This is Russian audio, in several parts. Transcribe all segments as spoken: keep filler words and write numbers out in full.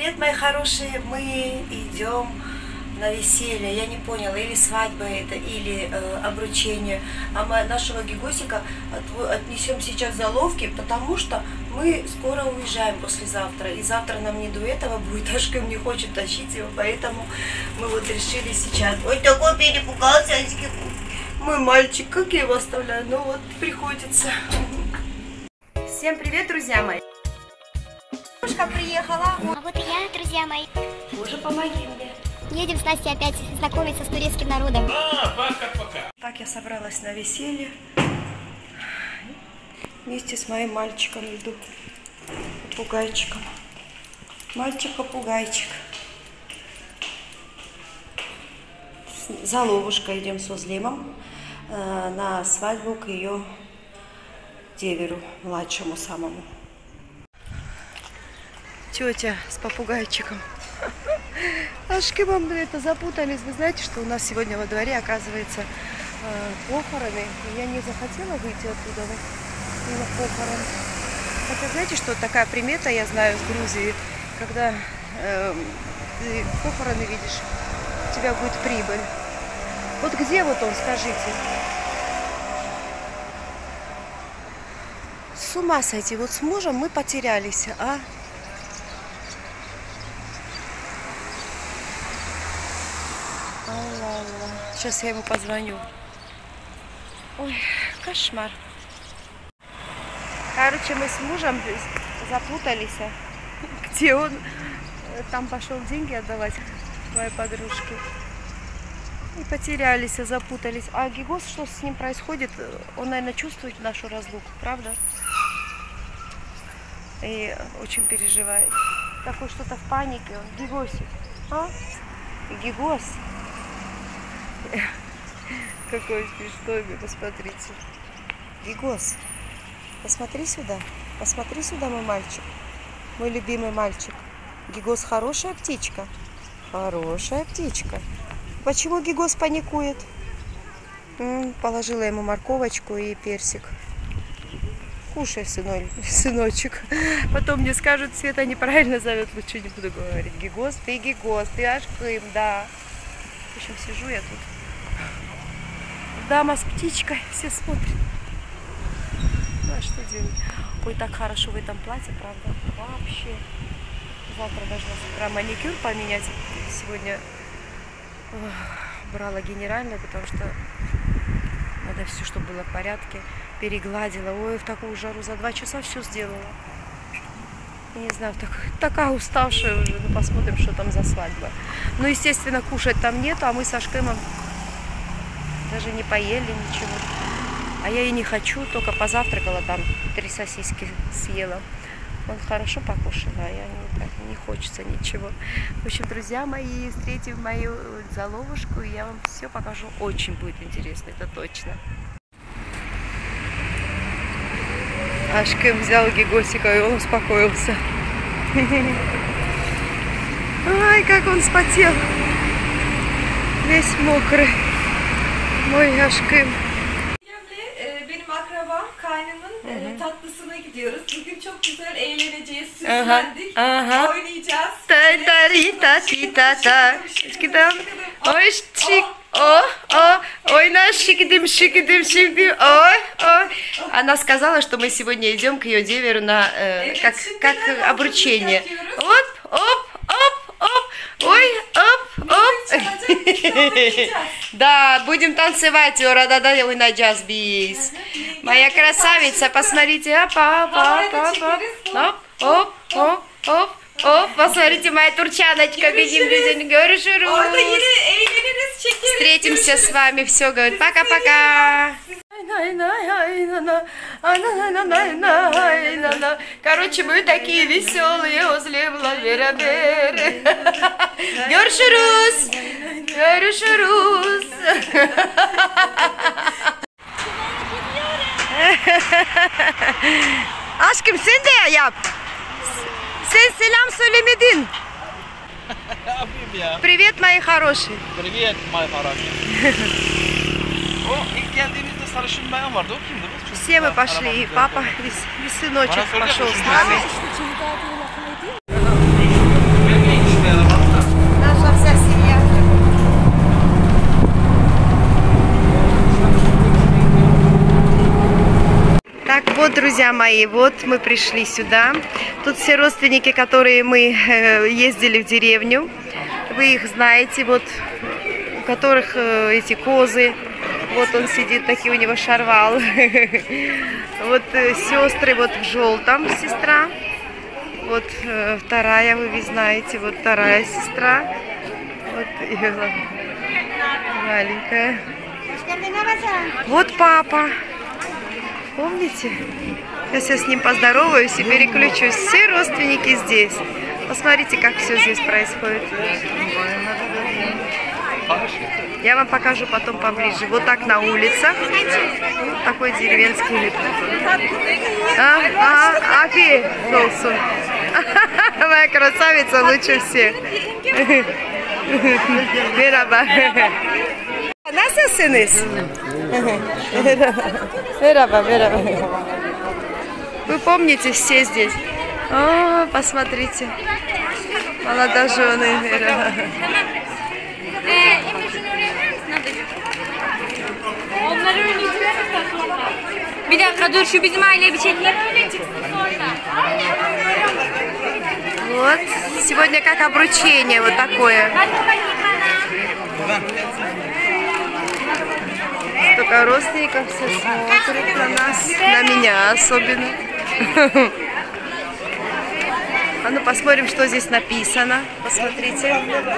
привет, мои хорошие! Мы идем на веселье. Я не поняла, или свадьба это, или э, обручение. А мы нашего гигосика от, отнесем сейчас в заловки, потому что мы скоро уезжаем послезавтра. И завтра нам не до этого будет, Ашкем не хочет тащить его, поэтому мы вот решили сейчас. Ой, такой перепугался, мой мальчик, как я его оставляю? Ну вот, приходится. Всем привет, друзья мои! Девушка приехала. А вот и я, друзья мои. Боже, помоги мне. Едем с Настей опять знакомиться с турецким народом. А, пока-пока. Так я собралась на веселье. Вместе с моим мальчиком иду. Попугайчиком. Мальчик-попугайчик. За ловушкой идем с Узлимом э, на свадьбу к ее деверу, младшему самому. Тетя с попугайчиком. Ашкемом это запутались. Вы знаете, что у нас сегодня во дворе, оказывается, похороны. Я не захотела выйти оттуда на похорон. Хотя знаете, что такая примета, я знаю, с Грузии, когда э, ты похороны видишь, у тебя будет прибыль. Вот где вот он, скажите? С ума сойти. Вот с мужем мы потерялись, а? Сейчас я ему позвоню. Ой, кошмар. Короче, мы с мужем запутались. Где он? Там пошел деньги отдавать моей подружке. И потерялись, запутались. А Гигос, что с ним происходит? Он, наверное, чувствует нашу разлуку, правда? И очень переживает. Такой что-то в панике. Он Гигосик. А? Гигос. Какой смешной, посмотрите. Гигос, посмотри сюда. Посмотри сюда, мой мальчик. Мой любимый мальчик. Гигос хорошая птичка. Хорошая птичка. Почему Гигос паникует? М-м, положила ему морковочку и персик. Кушай, сыной, сыночек. Потом мне скажут, Света неправильно зовет, лучше не буду говорить. Гигос, ты Гигос, ты Ашкем, да. В общем, сижу я тут. Дама с птичкой, все смотрят. Ну а что делать? Ой, так хорошо в этом платье, правда? Вообще. Завтра должна с утра маникюр поменять. Сегодня ох, брала генеральный, потому что надо все, чтобы было в порядке. Перегладила. Ой, в такую жару за два часа все сделала. Не знаю, так, такая уставшая уже. Ну, посмотрим, что там за свадьба. Ну, естественно, кушать там нету, а мы с Ашкемом даже не поели ничего. А я и не хочу, только позавтракала, там три сосиски съела. Он хорошо покушал, а я не, так, не хочется ничего. В общем, друзья мои, встретим мою заловушку, и я вам все покажу. Очень будет интересно, это точно. Ашкем взял Гигосика, и он успокоился. Ай, как он вспотел. Весь мокрый. Moj aşkım. Benim akrabam, kaynımın tatlısına gidiyoruz. Bugün çok güzel eğleneceğiz, süslendik, oynayacağız. Ta ta ri ta ti ta ta. Şıkıdım. Oy şık. О, о, ой, наш шикидым, шикидым, шикидым, ой, ой. Она сказала, что мы сегодня идем к ее деверу на э, как, как обручение. Оп, оп, оп, оп, ой, оп, оп. Да, будем танцевать, да-да-да, ой, на джаз-бис. Моя красавица, посмотрите, опа, опа, опа, оп, оп, оп, оп. Оп, посмотрите, моя турчаночка, видим, görüşürüz. Встретимся с вами, все, говорит, пока-пока. Короче, мы такие веселые, узлевла, берабер. Görüşürüz. Görüşürüz. Aşkım sen de yap. Sen selam söylemedin. Ne yapayım ya? Привет, мои хорошие. Привет, мои хорошие. O ilk geldiğinizde sarışın bayan vardı. O kimdi? Все мы пошли, и папа, и сыночек пошел с нами. друзья мои, вот мы пришли сюда. Тут все родственники, которые мы э, ездили в деревню. Вы их знаете, вот у которых э, эти козы. Вот он сидит, такие у него шарвал. Вот э, сестры вот в желтом, сестра. Вот э, вторая, вы знаете, вот вторая сестра. Вот ее маленькая. Вот папа. Помните? Сейчас я с ним поздороваюсь и переключусь. Все родственники здесь. Посмотрите, как все здесь происходит. Я вам покажу потом поближе. Вот так на улицах. Вот такой деревенский вид. А, а, Афи, Долсун. Моя красавица лучше всех. Merhaba. Nasılsınız? Merhaba, merhaba. Вы помните все здесь? О, посмотрите. Молодожены. Bir dakika dur, şu bizim aileyi bir çekeyim. Вот. Сегодня как обручение вот такое. Столько родственников, все смотрят на нас, на меня особенно. А ну посмотрим, что здесь написано. Посмотрите.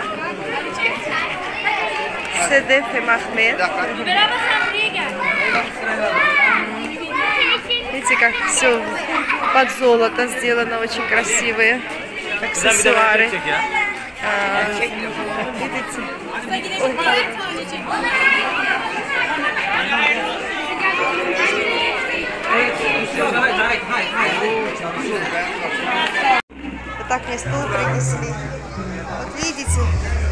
Седеф и Махмед. Видите, как все под золото сделано, очень красивые аксессуары. А, видите? Ой. Вот так мне стул принесли. Вот видите?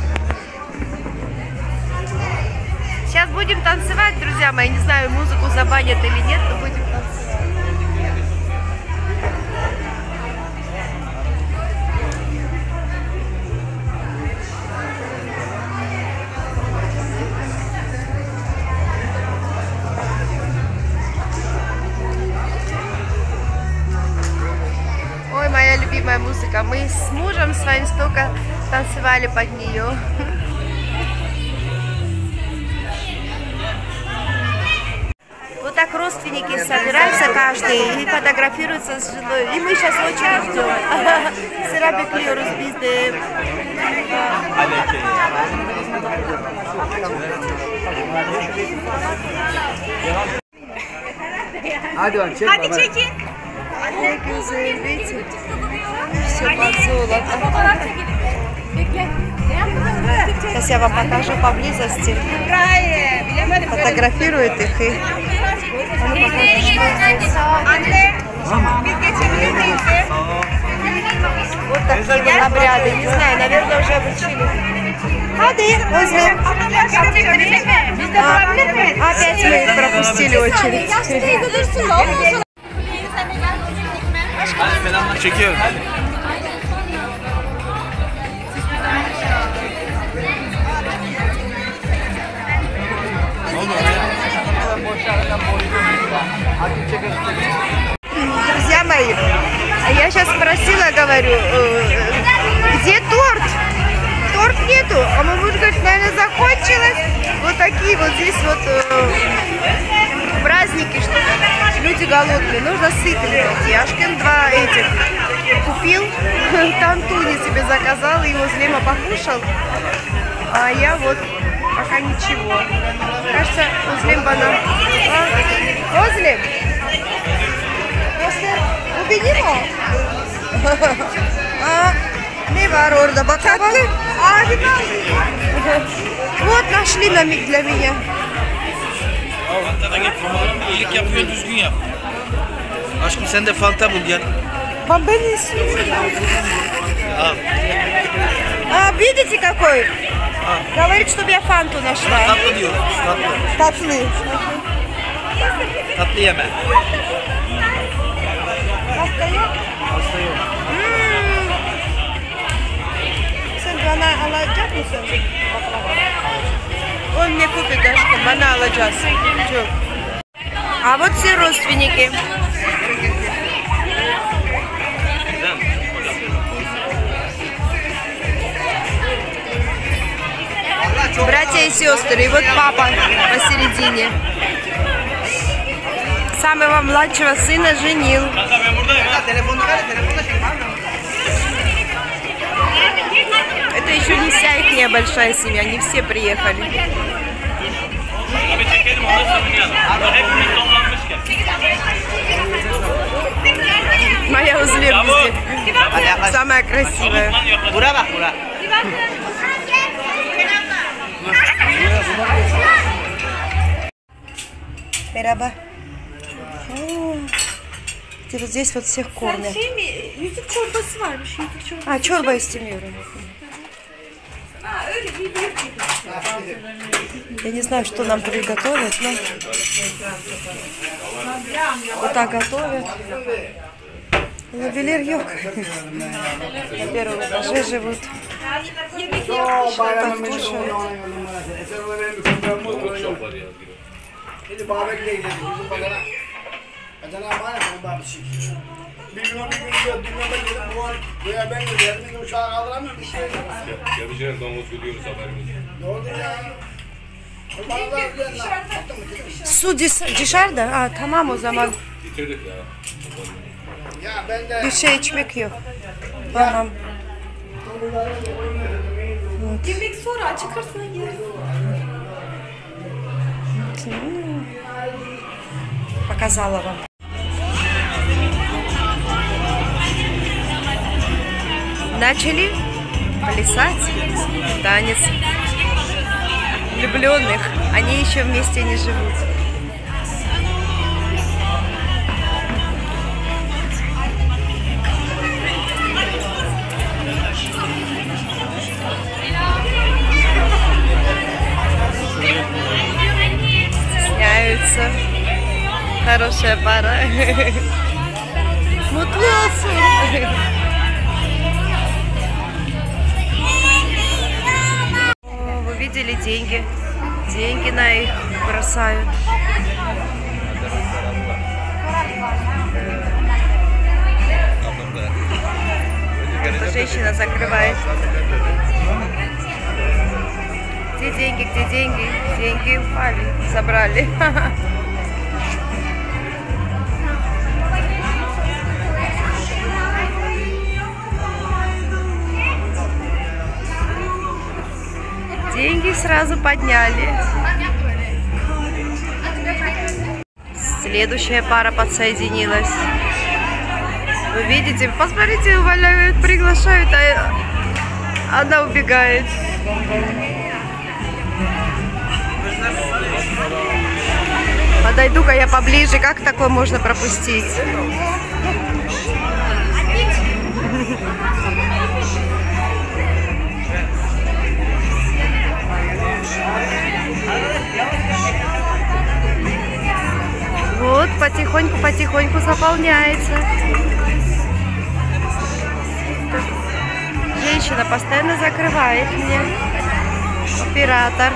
Сейчас будем танцевать, друзья мои. Не знаю, музыку забанят или нет, но будем танцевать. Ой, моя любимая музыка. Мы с мужем своим столько танцевали под нее. Вот так родственники собираются каждый и фотографируются с женой. И мы сейчас очень ждем. Sıra bekliyoruz biz de. Hadi lan çek. Hadi çekin. Ne güzel, видите? Все под золото. Сейчас я вам покажу поблизости. Фотографирует их и... Вот такие вот обряды. Не знаю, наверное, уже обучили. Hadi, Özlem. А, опять мы пропустили очередь. Çekiyorum. Друзья мои, я сейчас спросила, говорю, э, где торт? Торт нету. А мой муж говорит, наверное, закончилось. Вот такие вот здесь вот э, праздники, что люди голодные. Нужно сытыми идти. Ашкин два этих купил, тантуни себе заказал, и Узлема покушал. А я вот пока ничего. Кажется, Узлем банан. А? Узлем? Просто убедила? А, не var orada bakalım. Abi вот нашли на для меня. Fanta'da git. İyilik yapıyor, düzgün yap. Aşkım sen de Fanta bul gel. Вам бы не сильно. Al. А, видите какой? Говорит, чтобы я фанту нашла. Tatlı diyor. Tatlı. Tatlı. Tatlı yeme. Pasta yok. Pasta yok. Hmm. Sen bana alacak mısın? Он мне купит, aşkım, bana alacağız. Çok. А вот все родственники. Братья и сестры. И вот папа посередине. Самого младшего сына женил. Это еще не вся их большая семья, не все приехали. Моя узле везде. Самая красивая. Merhaba. Вот здесь вот всех кормят. Yüzük çorbası varmış. Yüzük çorbası. А, чорба istemiyorum. Ha, öyle bir büyük gibi. Я не знаю, что нам приготовят, но вот так готовят. Ювелир йог. На первом этаже живут. Что-то кушают. Yarışına domuz gidiyoruz haberimiz. Su dışarıda. Ha, tamam o zaman. Bitirdik ya. Bir şey içmek yok. Tamam. Yemek sonra acıkırsan yeriz. Показала вам. Начали плясать танец влюбленных. Они еще вместе не живут. Стесняются. Хорошая пара. Mutlu olsun. О, вы видели деньги? Деньги на их бросают. Эта женщина закрывает. Где деньги? Где деньги? Деньги упали, забрали. Деньги сразу подняли. Следующая пара подсоединилась. Вы видите, посмотрите, увольняют, приглашают, а она убегает. Подойду-ка я поближе, как такое можно пропустить? Вот, потихоньку-потихоньку заполняется. Женщина постоянно закрывает мне. Оператор.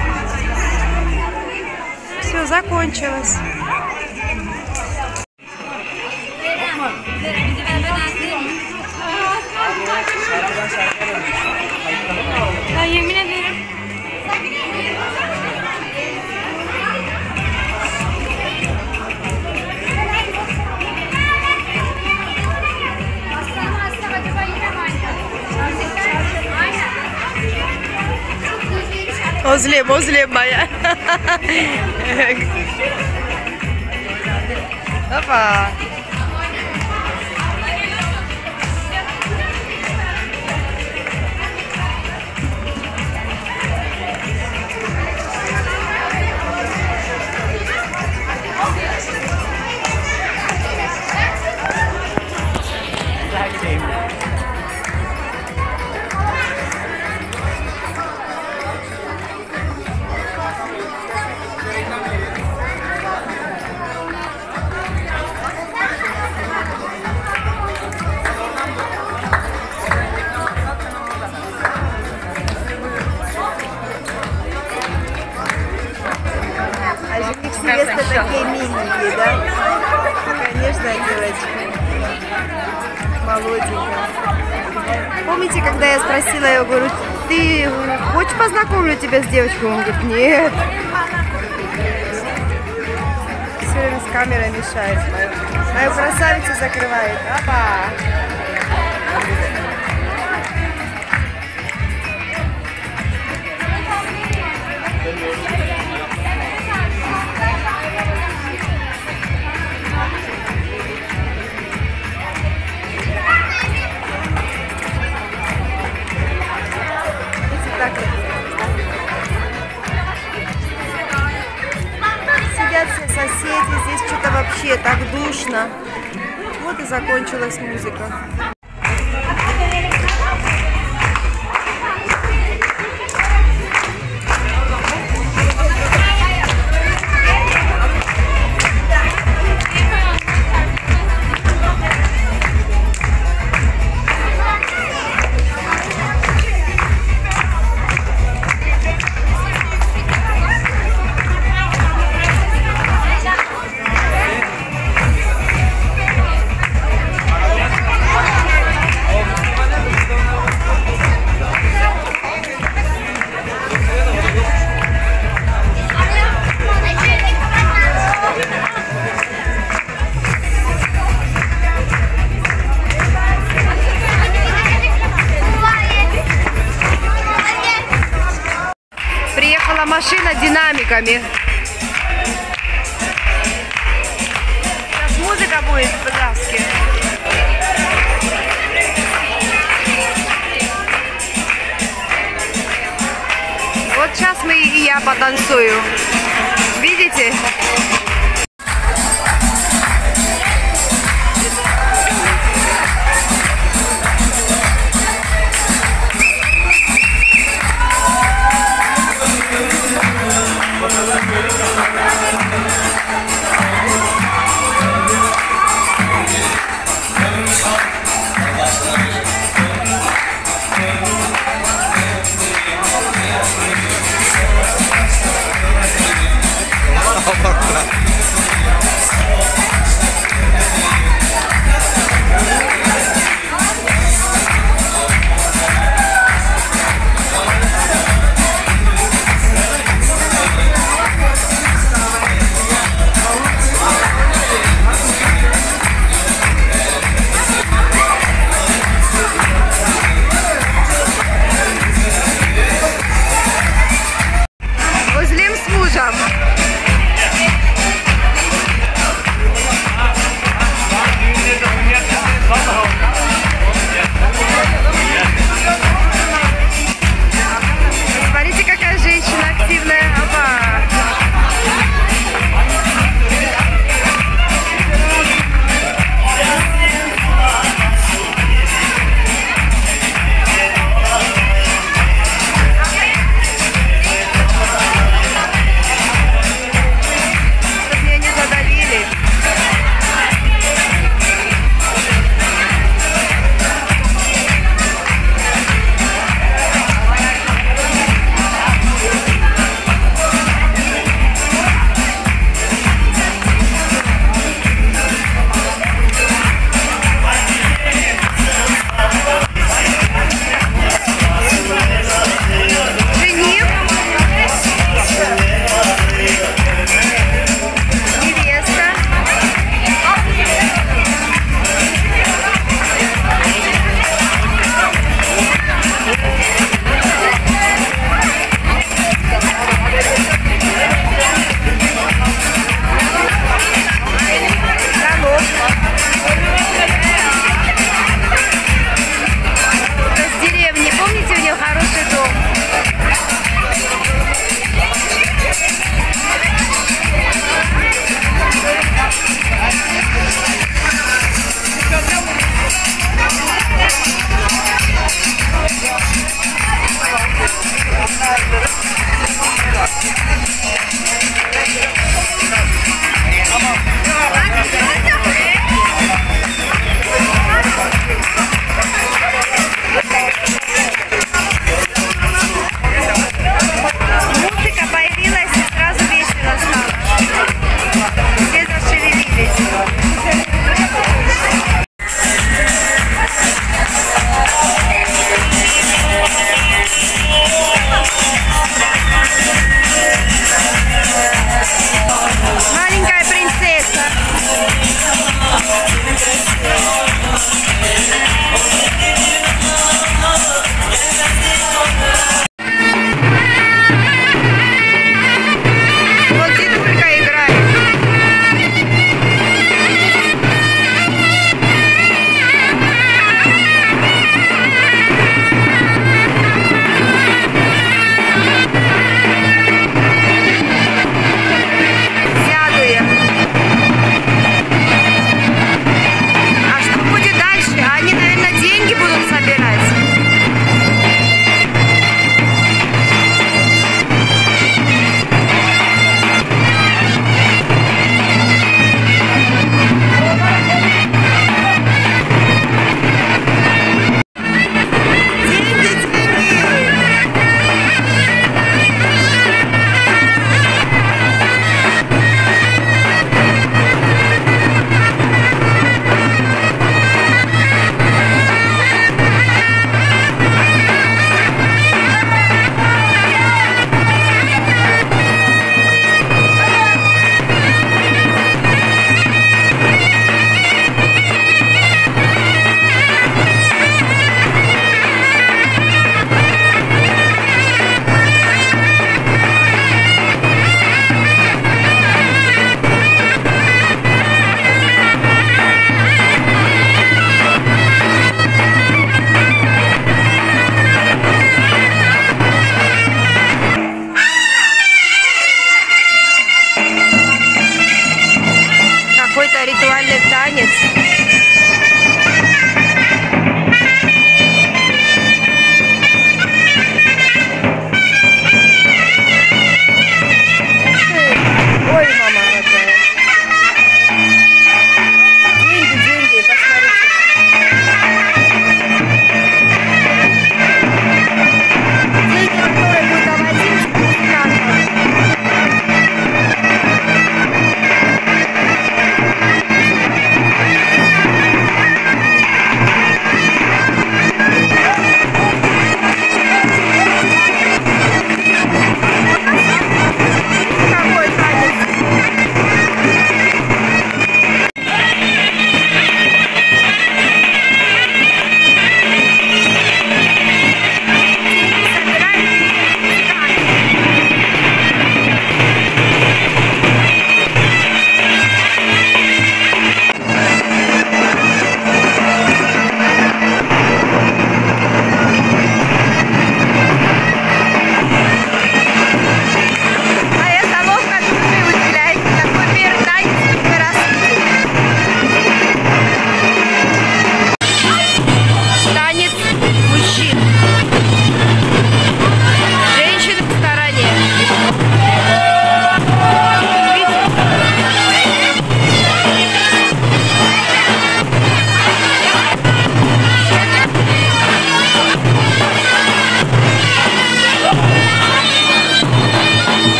Все, закончилось. Ya yemin ederim. Озлем, озлем моя. Опа. помните, когда я спросила его, говорю, ты хочешь познакомлю тебя с девочкой? Он говорит, нет. Все время с камерой мешает. Мою, мою красавицу закрывает. Опа! Так вот. Сидят все соседи, здесь что-то вообще так душно. Вот и закончилась музыка. Приехала машина динамиками. Сейчас музыка будет в Подравске. Вот сейчас мы и я потанцую. Видите?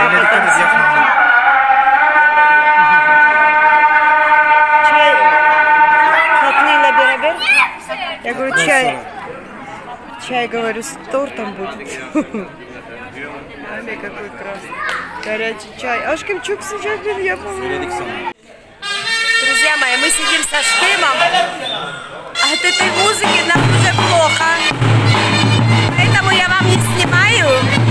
Чай. Котлина берабер. Я говорю, чай. Чай, говорю, с тортом будет. Али, какой красный. Горячий чай. Ашким çok sıcak bir yapalım. Друзья мои, мы сидим со Штымом. От этой музыки нам уже плохо. Поэтому я вам не снимаю.